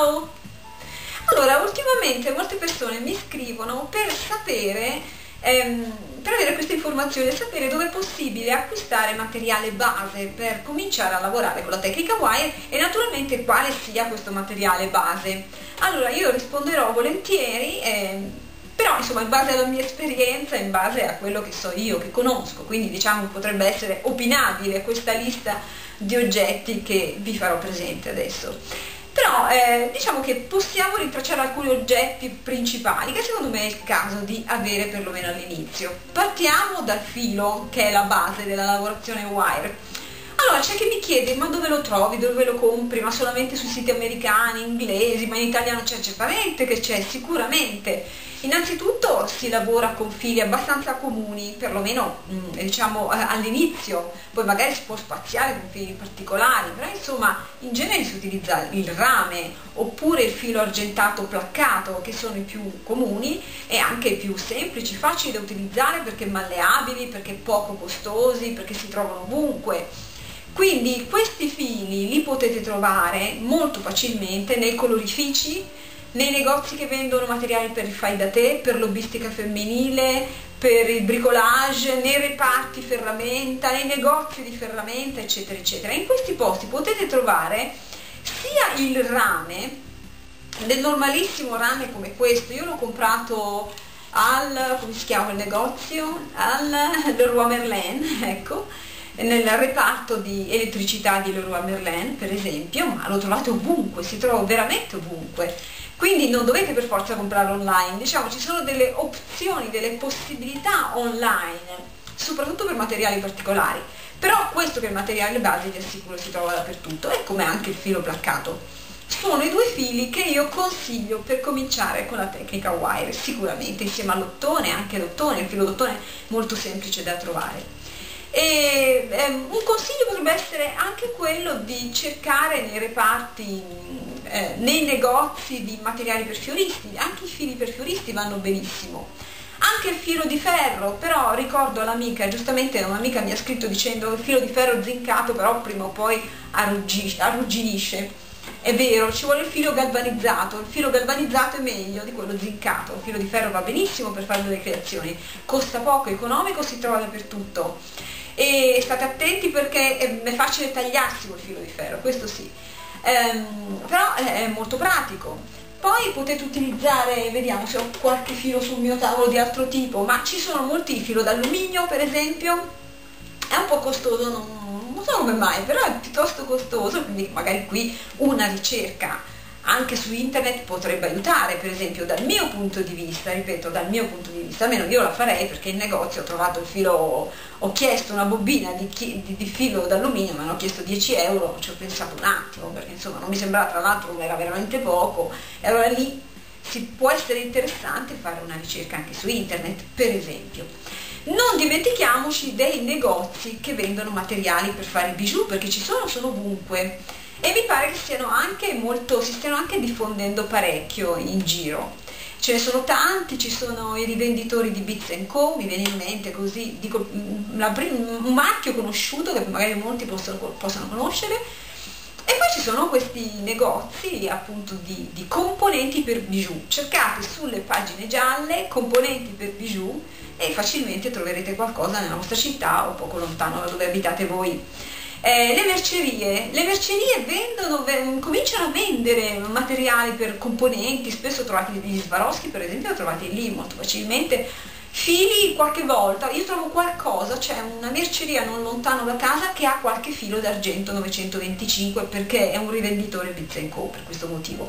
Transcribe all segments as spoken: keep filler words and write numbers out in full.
Ciao! Allora, ultimamente molte persone mi scrivono per sapere, ehm, per avere queste informazioni e sapere dove è possibile acquistare materiale base per cominciare a lavorare con la tecnica wire e naturalmente quale sia questo materiale base. Allora, io risponderò volentieri, ehm, però insomma in base alla mia esperienza, in base a quello che so io, che conosco, quindi diciamo potrebbe essere opinabile questa lista di oggetti che vi farò presente adesso. Però eh, diciamo che possiamo rintracciare alcuni oggetti principali che secondo me è il caso di avere perlomeno all'inizio. Partiamo dal filo, che è la base della lavorazione wire. Allora c'è chi mi chiede: ma dove lo trovi, dove lo compri? Ma solamente sui siti americani, inglesi, ma in italiano c'è? Certamente che c'è, sicuramente. Innanzitutto si lavora con fili abbastanza comuni, perlomeno mh, diciamo all'inizio, poi magari si può spaziare con fili particolari, però insomma in genere si utilizza il rame oppure il filo argentato placcato, che sono i più comuni e anche i più semplici, facili da utilizzare perché malleabili, perché poco costosi, perché si trovano ovunque. Quindi questi fili li potete trovare molto facilmente nei colorifici, nei negozi che vendono materiali per il fai da te, per l'hobbistica femminile, per il bricolage, nei reparti ferramenta, nei negozi di ferramenta, eccetera, eccetera. In questi posti potete trovare sia il rame, del normalissimo rame come questo. Io l'ho comprato al, come si chiama il negozio? Al Leroy Merlin, ecco, nel reparto di elettricità di Leroy Merlin per esempio, ma lo trovate ovunque, si trova veramente ovunque. Quindi non dovete per forza comprarlo online, diciamo ci sono delle opzioni, delle possibilità online, soprattutto per materiali particolari, però questo che è il materiale base vi assicuro si trova dappertutto, e come anche il filo placcato. Sono i due fili che io consiglio per cominciare con la tecnica wire, sicuramente insieme all'ottone, anche l'ottone, il filo d'ottone molto semplice da trovare. E, ehm, un consiglio potrebbe essere anche quello di cercare nei reparti, eh, nei negozi di materiali per fioristi. Anche i fili per fioristi vanno benissimo, anche il filo di ferro, però ricordo all'amica, giustamente un'amica mi ha scritto dicendo che il filo di ferro zincato però prima o poi arrugginisce. È vero, ci vuole il filo galvanizzato, il filo galvanizzato è meglio di quello zincato, il filo di ferro va benissimo per fare delle creazioni, costa poco, economico, si trova dappertutto. E state attenti perché è facile tagliarsi col filo di ferro, questo sì, ehm, però è molto pratico. Poi potete utilizzare, vediamo se ho qualche filo sul mio tavolo di altro tipo, ma ci sono molti filo d'alluminio per esempio, è un po' costoso, non, non so come mai, però è piuttosto costoso, quindi magari qui una ricerca anche su internet potrebbe aiutare, per esempio dal mio punto di vista, ripeto, dal mio punto di vista, almeno io la farei perché in negozio ho trovato il filo, ho chiesto una bobina di, di, di filo d'alluminio, mi hanno chiesto dieci euro, ci ho pensato un attimo, perché insomma non mi sembrava, tra l'altro era veramente poco, e allora lì si può essere interessante fare una ricerca anche su internet, per esempio. Non dimentichiamoci dei negozi che vendono materiali per fare bijou, perché ci sono, sono ovunque. E mi pare che siano anche molto, si stiano anche diffondendo parecchio in giro. Ce ne sono tanti, ci sono i rivenditori di Bits and Co, mi viene in mente così, dico, un marchio conosciuto che magari molti possono, possono conoscere, e poi ci sono questi negozi appunto di, di componenti per bijou. Cercate sulle pagine gialle componenti per bijou e facilmente troverete qualcosa nella vostra città o poco lontano da dove abitate voi. Eh, le mercerie, le mercerie vendono, cominciano a vendere materiali per componenti, spesso trovate gli Swarovski per esempio, lo trovate lì molto facilmente, fili qualche volta, io trovo qualcosa, c'è una merceria non lontano da casa che ha qualche filo d'argento novecentoventicinque perché è un rivenditore Bits and Co per questo motivo.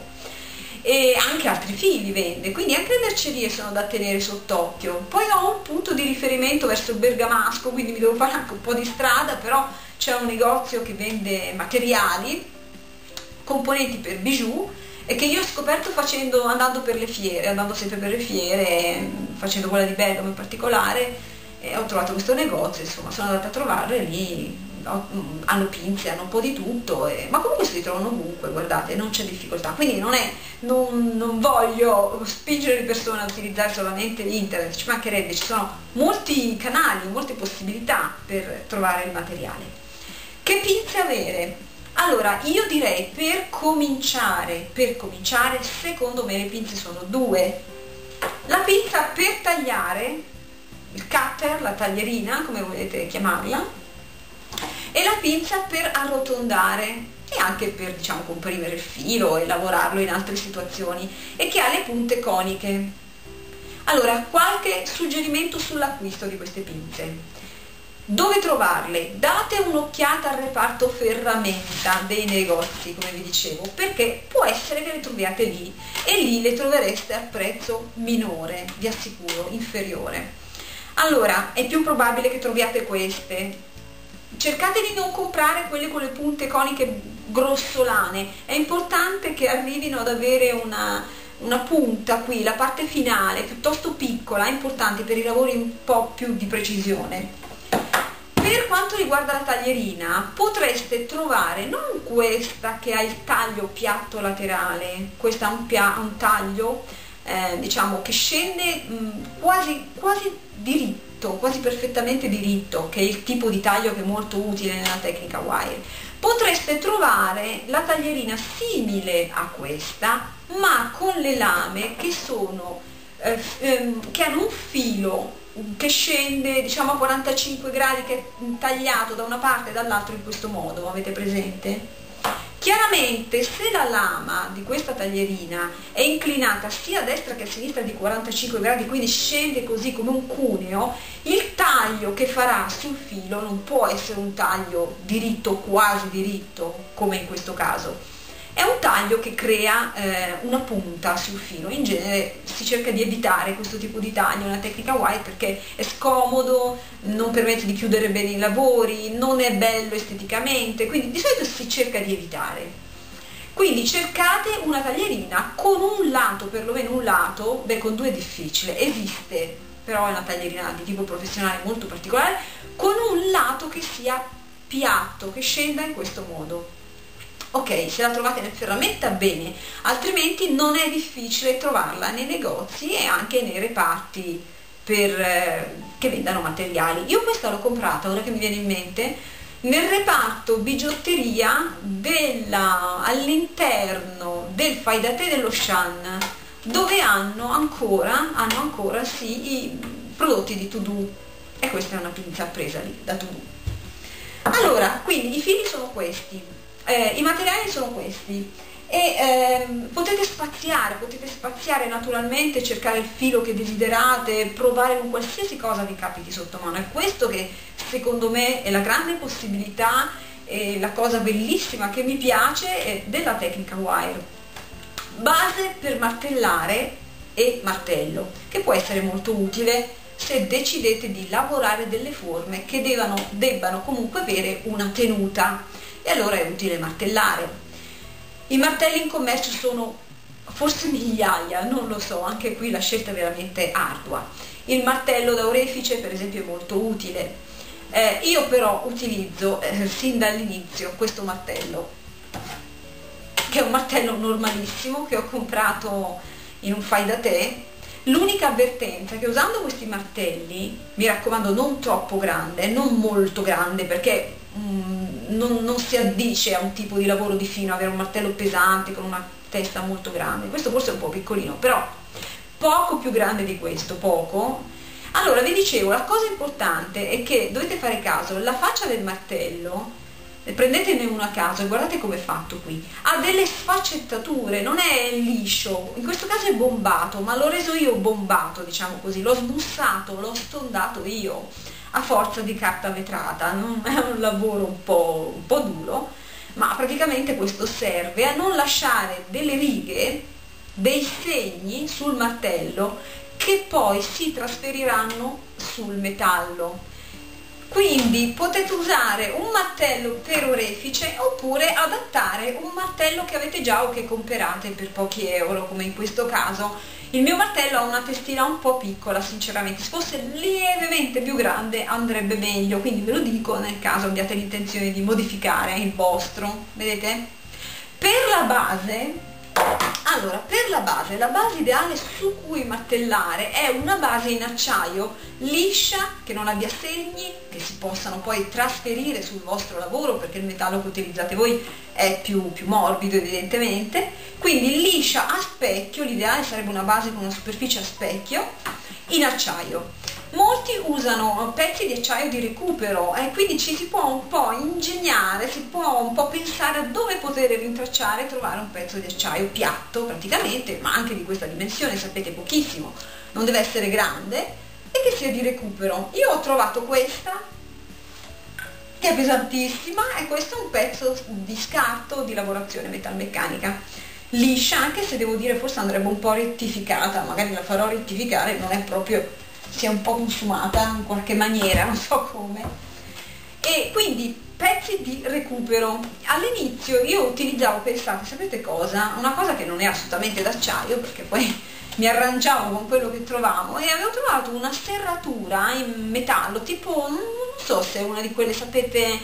E anche altri fili vende, quindi anche le mercerie sono da tenere sott'occhio. Poi ho un punto di riferimento verso il Bergamasco, quindi mi devo fare anche un po' di strada, però c'è un negozio che vende materiali, componenti per bijou, e che io ho scoperto facendo, andando per le fiere, andando sempre per le fiere, facendo quella di Bergamo in particolare, e ho trovato questo negozio, insomma sono andata a trovarlo e lì hanno pinze, hanno un po' di tutto, e, ma comunque si trovano ovunque, guardate, non c'è difficoltà, quindi non, è, non, non voglio spingere le persone a utilizzare solamente internet, ci mancherebbe, ci sono molti canali, molte possibilità per trovare il materiale. Che pinze avere? Allora, io direi per cominciare, per cominciare, secondo me le pinze sono due. La pinza per tagliare, il cutter, la taglierina, come volete chiamarla, e la pinza per arrotondare e anche per, diciamo, comprimere il filo e lavorarlo in altre situazioni, e che ha le punte coniche. Allora, qualche suggerimento sull'acquisto di queste pinze. Dove trovarle? Date un'occhiata al reparto ferramenta dei negozi, come vi dicevo, perché può essere che le troviate lì e lì le trovereste a prezzo minore, vi assicuro, inferiore. Allora, è più probabile che troviate queste. Cercate di non comprare quelle con le punte coniche grossolane, è importante che arrivino ad avere una, una punta qui, la parte finale, piuttosto piccola, è importante per i lavori un po' più di precisione. Per quanto riguarda la taglierina, potreste trovare non questa che ha il taglio piatto laterale, questa ha un, un taglio eh, diciamo che scende mh, quasi, quasi diritto, quasi perfettamente diritto, che è il tipo di taglio che è molto utile nella tecnica wire. Potreste trovare la taglierina simile a questa, ma con le lame che sono eh, ehm, che hanno un filo che scende, diciamo, a quarantacinque gradi, che è tagliato da una parte e dall'altra in questo modo, avete presente? Chiaramente, se la lama di questa taglierina è inclinata sia a destra che a sinistra di quarantacinque gradi, quindi scende così come un cuneo, il taglio che farà sul filo non può essere un taglio diritto, quasi diritto, come in questo caso. È un taglio che crea eh, una punta sul filo. In genere si cerca di evitare questo tipo di taglio nella tecnica wire perché è scomodo, non permette di chiudere bene i lavori, non è bello esteticamente, quindi di solito si cerca di evitare. Quindi cercate una taglierina con un lato, perlomeno un lato, beh, con due è difficile, esiste, però è una taglierina di tipo professionale molto particolare, con un lato che sia piatto, che scenda in questo modo. Ok, se la trovate nel ferramenta bene, altrimenti non è difficile trovarla nei negozi e anche nei reparti per, eh, che vendano materiali. Io questa l'ho comprata, ora che mi viene in mente, nel reparto bigiotteria all'interno del fai da te dello Shan, dove hanno ancora, hanno ancora sì, i prodotti di To Do, e questa è una pinza presa lì da To Do. Allora, quindi i fili sono questi. Eh, i materiali sono questi e ehm, potete spaziare, potete spaziare naturalmente, cercare il filo che desiderate, provare con qualsiasi cosa vi capiti sotto mano. È questo che secondo me è la grande possibilità e la cosa bellissima che mi piace della tecnica wire. Base per martellare e martello, che può essere molto utile se decidete di lavorare delle forme che debbano, debbano comunque avere una tenuta. E allora è utile martellare. I martelli in commercio sono forse migliaia, non lo so, anche qui la scelta è veramente ardua. Il martello da orefice per esempio è molto utile. Eh, io però utilizzo eh, sin dall'inizio questo martello, che è un martello normalissimo che ho comprato in un fai da te. L'unica avvertenza è che usando questi martelli, mi raccomando non troppo grande, non molto grande, perché mm, non, non si addice a un tipo di lavoro di fino avere un martello pesante con una testa molto grande. Questo forse è un po' piccolino, però poco più grande di questo, poco. Allora vi dicevo, la cosa importante è che dovete fare caso, la faccia del martello, prendetene uno a caso e guardate come è fatto qui, ha delle sfaccettature, non è liscio, in questo caso è bombato, ma l'ho reso io bombato, diciamo così, l'ho smussato, l'ho stondato io a forza di carta vetrata. Non è un lavoro un po', un po' duro, ma praticamente questo serve a non lasciare delle righe, dei segni sul martello che poi si trasferiranno sul metallo. Quindi potete usare un martello per orefice oppure adattare un martello che avete già o che comprate per pochi euro, come in questo caso. Il mio martello ha una testina un po' piccola, sinceramente, se fosse lievemente più grande andrebbe meglio, quindi ve lo dico nel caso abbiate l'intenzione di modificare il vostro, vedete? Per la base, Allora, per la base, la base ideale su cui martellare è una base in acciaio liscia, che non abbia segni, che si possano poi trasferire sul vostro lavoro, perché il metallo che utilizzate voi è più, più morbido evidentemente, quindi liscia a specchio, l'ideale sarebbe una base con una superficie a specchio, in acciaio. Molti usano pezzi di acciaio di recupero e quindi ci si può un po' ingegnare, si può un po' pensare a dove poter rintracciare e trovare un pezzo di acciaio piatto praticamente, ma anche di questa dimensione, sapete, pochissimo, non deve essere grande, e che sia di recupero. Io ho trovato questa, che è pesantissima, e questo è un pezzo di scarto di lavorazione metalmeccanica, liscia, anche se devo dire forse andrebbe un po' rettificata, magari la farò rettificare, non è proprio, si è un po' consumata in qualche maniera, non so come. E quindi pezzi di recupero. All'inizio io utilizzavo, pensate, sapete cosa? Una cosa che non è assolutamente d'acciaio, perché poi mi arrangiavo con quello che trovavo, e avevo trovato una serratura in metallo, tipo, non so se è una di quelle, sapete,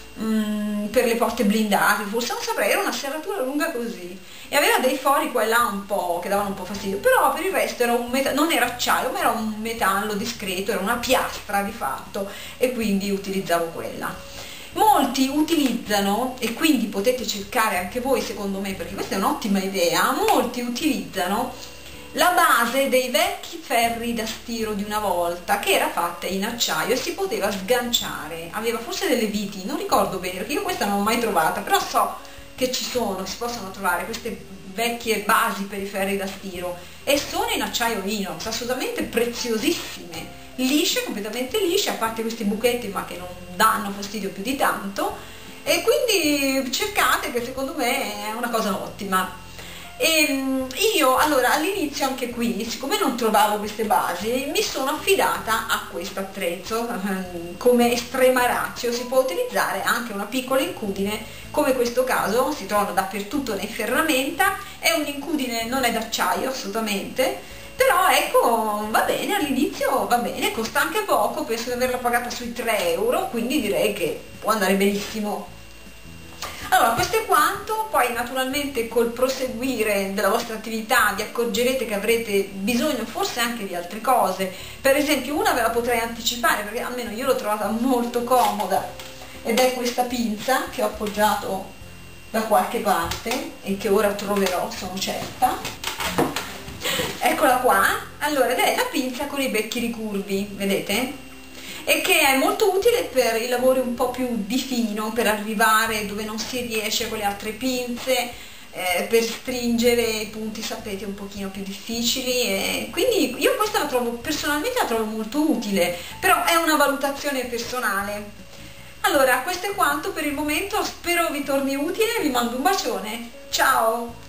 mh, per le porte blindate, forse non saprei, era una serratura lunga così, e aveva dei fori qua e là un po' che davano un po' fastidio, però per il resto era un metallo, non era acciaio, ma era un metallo discreto, era una piastra di fatto, e quindi utilizzavo quella. Molti utilizzano, e quindi potete cercare anche voi secondo me, perché questa è un'ottima idea, molti utilizzano la base dei vecchi ferri da stiro di una volta, che era fatta in acciaio e si poteva sganciare, aveva forse delle viti, non ricordo bene perché io questa non l'ho mai trovata, però so che ci sono, si possono trovare queste vecchie basi per i ferri da stiro, e sono in acciaio inox, assolutamente preziosissime, lisce, completamente lisce, a parte questi buchetti ma che non danno fastidio più di tanto, e quindi cercate, che secondo me è una cosa ottima. E io allora all'inizio anche qui, siccome non trovavo queste basi, mi sono affidata a questo attrezzo, come estrema ratio si può utilizzare anche una piccola incudine, come in questo caso si trovano dappertutto nei ferramenta, è un'incudine, non è d'acciaio assolutamente, però ecco, va bene, all'inizio va bene, costa anche poco, penso di averla pagata sui tre euro, quindi direi che può andare benissimo. Allora, questo è quanto, poi naturalmente col proseguire della vostra attività vi accorgerete che avrete bisogno forse anche di altre cose, per esempio una ve la potrei anticipare perché almeno io l'ho trovata molto comoda, ed è questa pinza che ho appoggiato da qualche parte e che ora troverò, sono certa. Eccola qua, allora, ed è la pinza con i becchi ricurvi, vedete? E che è molto utile per i lavori un po' più di fino, per arrivare dove non si riesce con le altre pinze, eh, per stringere i punti, sapete, un pochino più difficili, e quindi io questa la trovo, personalmente la trovo molto utile, però è una valutazione personale. Allora, questo è quanto per il momento, spero vi torni utile, vi mando un bacione, ciao!